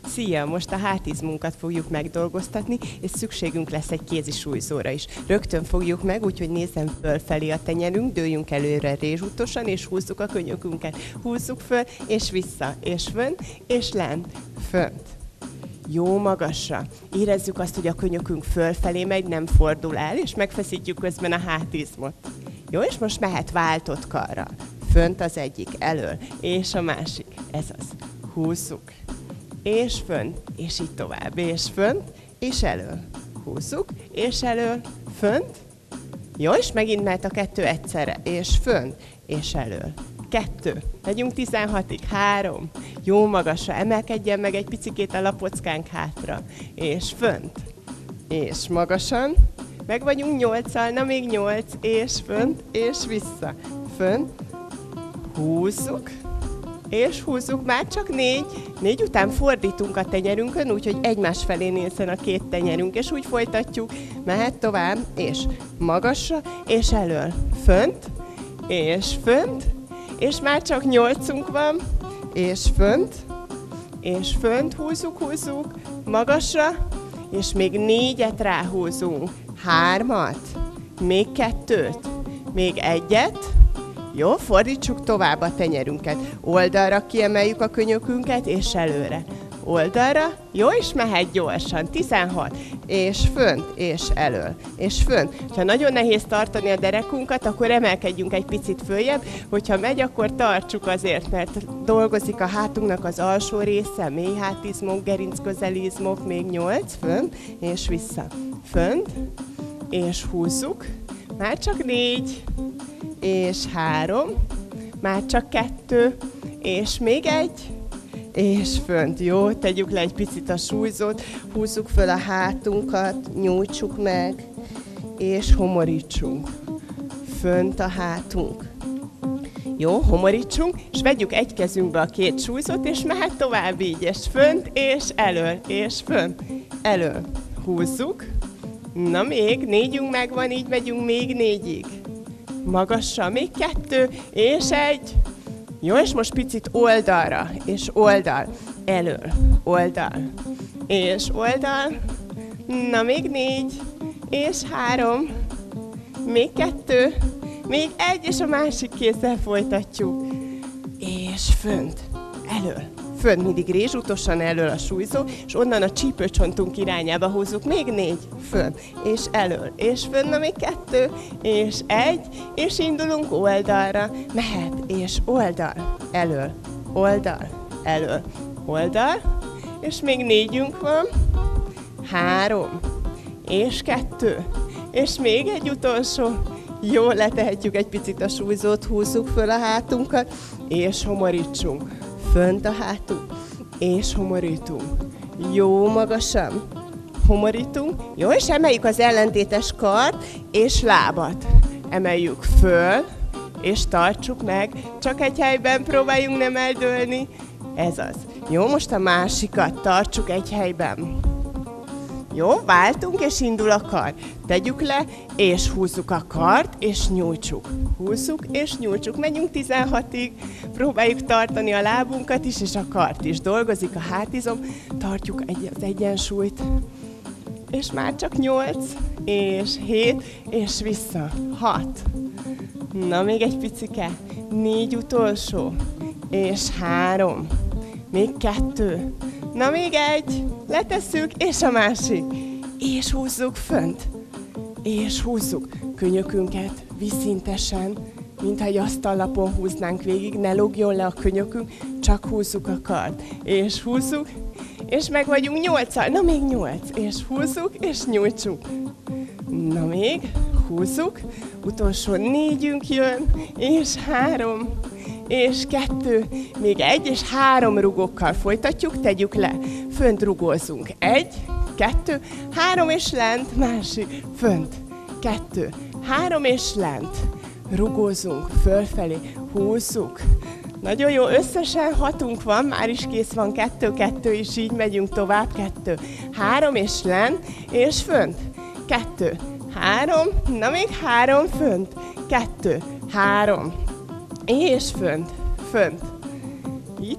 Szia! Most a hátizmunkat fogjuk megdolgoztatni, és szükségünk lesz egy kézi súlyzóra is. Rögtön fogjuk meg, úgyhogy nézzen fölfelé a tenyerünk, dőljünk előre rézsútosan, és húzzuk a könyökünket. Húzzuk föl, és vissza, és fönt, és lent, fönt. Jó magasra. Érezzük azt, hogy a könyökünk fölfelé megy, nem fordul el, és megfeszítjük közben a hátizmot. Jó, és most mehet váltott karra. Fönt az egyik, elől, és a másik. Ez az. Húzzuk. És fönt, és így tovább. És fönt, és elől. Húzzuk, és elől, fönt. Jó, és megint mehet a kettő egyszerre. És fönt, és elől. 2. Megyünk 16-ig. 3. Jó magasra. Emelkedjen meg egy picikét a lapockánk hátra. És fönt. És magasan. Meg vagyunk 8-al. Na még 8. És fönt. És vissza. Fönt. Húzzuk. És húzzuk. Már csak 4. 4 után fordítunk a tenyerünkön, úgyhogy egymás felé nézzen a két tenyerünk. És úgy folytatjuk. Mehet tovább. És magasra. És elől. Fönt. És fönt. És már csak 8-unk van, és fönt, húzzuk, magasra, és még 4-et ráhúzunk, 3-at, még 2-t, még 1-et, jó, fordítsuk tovább a tenyerünket, oldalra kiemeljük a könyökünket, és előre, oldalra, jó, és mehet gyorsan, 16, és fönt, és elől, és fönt. Ha nagyon nehéz tartani a derekunkat, akkor emelkedjünk egy picit följebb, hogyha megy, akkor tartsuk azért, mert dolgozik a hátunknak az alsó része, mély hátizmok, gerincközelizmok, még 8, fönt, és vissza, fönt, és húzzuk, már csak 4, és 3, már csak 2, és még 1, és fönt. Jó, tegyük le egy picit a súlyzót, húzzuk föl a hátunkat, nyújtsuk meg, és homorítsunk. Fönt a hátunk. Jó, homorítsunk, és vegyük egy kezünkbe a két súlyzót, és mehet tovább így, és fönt, és elől, és fönt, elől. Húzzuk. Na még, 4-ünk megvan, így megyünk még 4-ig. Magasra, még 2, és 1. Jó, és most picit oldalra, és oldal, elől, oldal, és oldal, na még 4, és 3, még 2, még 1, és a másik kézzel folytatjuk, és fönt, elől, fönt, mindig rézsútosan elől a súlyzó, és onnan a csípőcsontunk irányába húzzuk, még 4, fönt, és elől, és fönt, na még 2, és 1, és indulunk oldalra, mehet, és oldal, elől, oldal, és még 4-ünk van, 3, és 2, és még egy utolsó, jó, letehetjük egy picit a súlyzót, húzzuk föl a hátunkat, és homorítsunk. Fönt a hátunk, és homorítunk. Jó magasan. Homorítunk. Jó, és emeljük az ellentétes kart és lábat. Emeljük föl, és tartsuk meg. Csak egy helyben próbáljunk nem eldőlni. Ez az. Jó, most a másikat tartsuk egy helyben. Jó, váltunk, és indul a kar. Tegyük le, és húzzuk a kart, és nyújtsuk. Húzzuk, és nyújtsuk. Menjünk 16-ig. Próbáljuk tartani a lábunkat is, és a kart is. Dolgozik a hátizom. Tartjuk az egyensúlyt. És már csak 8, és 7, és vissza. 6. Na, még egy picike. 4 utolsó. És 3. Még 2. Na még 1, letesszük, és a másik. És húzzuk fönt. És húzzuk könyökünket vízszintesen, mintha egy asztallapon húznánk végig, ne lógjon le a könyökünk, csak húzzuk a kart. És húzzuk, és meg vagyunk 8-al. Na még 8, és húzzuk, és nyújtsuk. Na még, húzzuk, utolsó 4-ünk jön, és 3. És 2, még 1, és 3 rugókkal folytatjuk, tegyük le. Fönt rugózzunk. 1, 2, 3, és lent, másik, fönt. 2, 3, és lent. Rugózzunk, fölfelé, húzzuk. Nagyon jó, összesen 6-unk van, már is kész van, 2, 2, és így megyünk tovább, 2, 3, és lent, és fönt. 2, 3, na még 3, fönt. 2, 3. És fönt, fönt. Így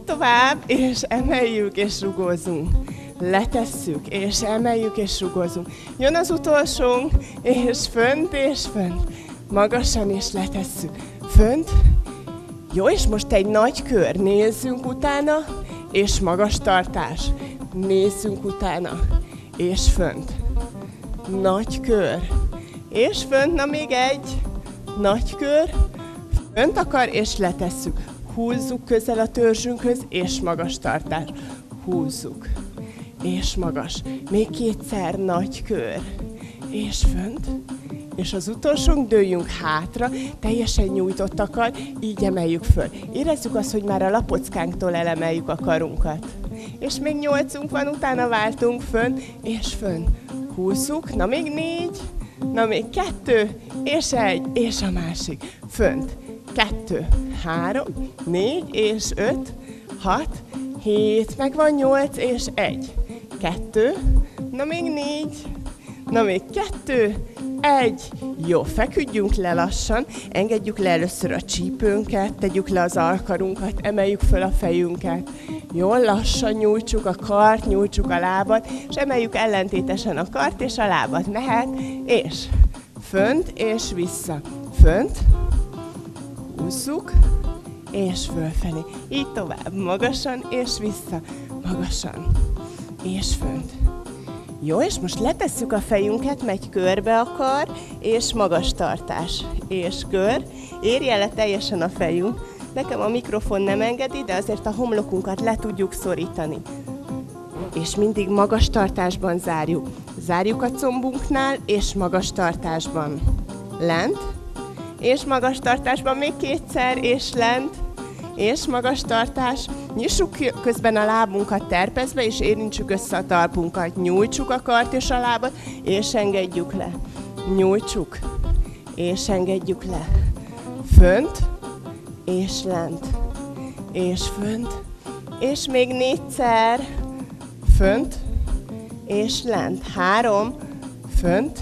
tovább, és emeljük, és rugózunk. Letesszük, és emeljük, és rugózunk. Jön az utolsónk, és fönt, és fönt. Magasan, és letesszük. Fönt. Jó, és most egy nagy kör. Nézzünk utána, és magas tartás. Nézzünk utána, és fönt. Nagy kör. És fönt, na még egy. Nagy kör. Fönt akar, és letesszük. Húzzuk közel a törzsünkhöz, és magas tartás. Húzzuk. És magas. Még kétszer nagy kör. És fönt. És az utolsónk, dőljünk hátra, teljesen nyújtott akar, így emeljük föl. Érezzük azt, hogy már a lapockánktól elemeljük a karunkat. És még 8-unk van, utána váltunk fönn, és fönn. Húzzuk, na még 4, na még 2, és 1, és a másik. Fönt. 2, 3, 4, és 5, 6, 7, megvan 8, és 1. 2, na még 4, na még 2, 1. Jó, feküdjünk le lassan, engedjük le először a csípőnket, tegyük le az alkarunkat, emeljük föl a fejünket. Jól lassan nyújtsuk a kart, nyújtsuk a lábat, és emeljük ellentétesen a kart és a lábat. Mehet, és fönt, és vissza. Fönt, húzzuk, és fölfelé. Így tovább, magasan, és vissza. Magasan, és fönt. Jó, és most letesszük a fejünket, megy körbe a kar, és magas tartás. És kör, érje le teljesen a fejünk. Nekem a mikrofon nem engedi, de azért a homlokunkat le tudjuk szorítani. És mindig magas tartásban zárjuk. Zárjuk a combunknál, és magas tartásban. Lent, és magas tartásban még kétszer, és lent, és magas tartás. Nyissuk közben a lábunkat terpezve, és érintsük össze a talpunkat. Nyújtsuk a kart és a lábat, és engedjük le. Nyújtsuk, és engedjük le. Fönt, és lent, és fönt, és még 4-szer. Fönt, és lent. 3, fönt,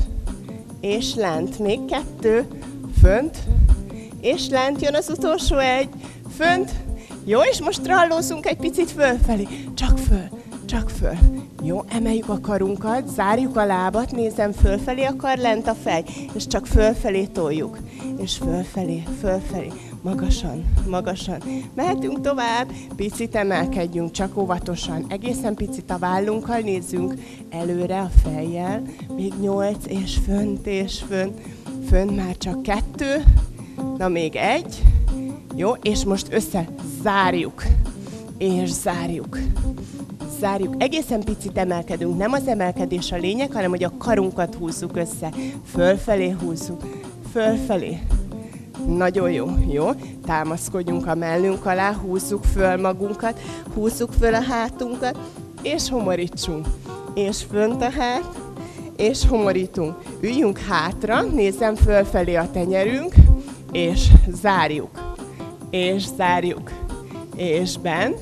és lent. Még 2, fönt, és lent. Jön az utolsó 1, fönt. Jó, és most rallózunk egy picit fölfelé. Csak föl, csak föl. Jó, emeljük a karunkat, zárjuk a lábat, nézem fölfelé, akar lent a fej. És csak fölfelé toljuk. És fölfelé, fölfelé. Magasan, magasan. Mehetünk tovább, picit emelkedjünk, csak óvatosan. Egészen picit a vállunkkal nézzünk előre a fejjel. Még 8, és fönt, és fönt. Fönt már csak 2. Na még 1. Jó, és most összezárjuk. És zárjuk. Zárjuk. Egészen picit emelkedünk. Nem az emelkedés a lényeg, hanem hogy a karunkat húzzuk össze. Fölfelé húzzuk. Fölfelé. Nagyon jó, jó? Támaszkodjunk a mellünk alá, húzzuk föl magunkat, húzzuk föl a hátunkat, és homorítsunk. És fönt a hát, és homorítunk. Üljünk hátra, nézzem fölfelé a tenyerünk, és zárjuk. És zárjuk. És bent,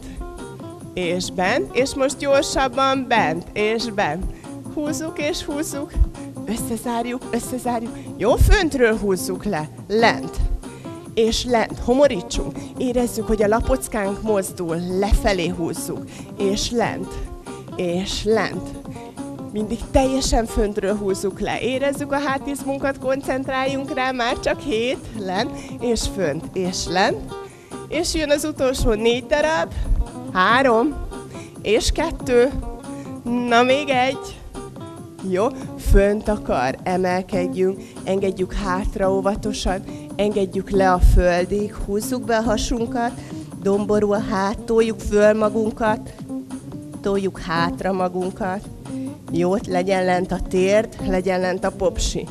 és bent, és most gyorsabban bent, és bent. Húzzuk, és húzzuk. Összezárjuk, összezárjuk. Jó, föntről húzzuk le, lent. És lent, homorítsunk. Érezzük, hogy a lapockánk mozdul, lefelé húzzuk. És lent, és lent. Mindig teljesen föntről húzzuk le. Érezzük a hátizmunkat, koncentráljunk rá, már csak 7, lent, és fönt, és lent. És jön az utolsó 4 darab, 3, és 2, na még 1. Jó, fönt akar, emelkedjünk, engedjük hátra óvatosan, engedjük le a földig, húzzuk be a hasunkat, domború a hát, toljuk föl magunkat, toljuk hátra magunkat. Jó, legyen lent a térd, legyen lent a popsi.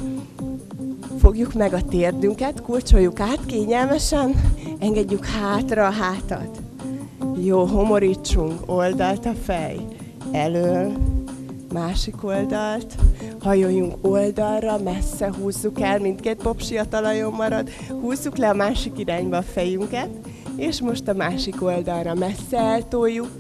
Fogjuk meg a térdünket, kulcsoljuk át kényelmesen, engedjük hátra a hátat. Jó, homorítsunk, oldalt a fej, elől, másik oldalt, hajoljunk oldalra, messze húzzuk el, mindkét popsi a talajon marad, húzzuk le a másik irányba a fejünket, és most a másik oldalra messze eltoljuk,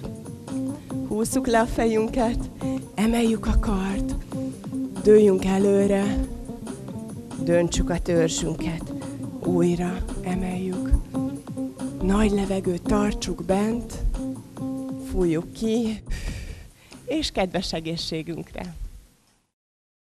húzzuk le a fejünket, emeljük a kart, dőljünk előre, döntsük a törzsünket, újra emeljük, nagy levegőt tartsuk bent, fújjuk ki, és kedves egészségünkre.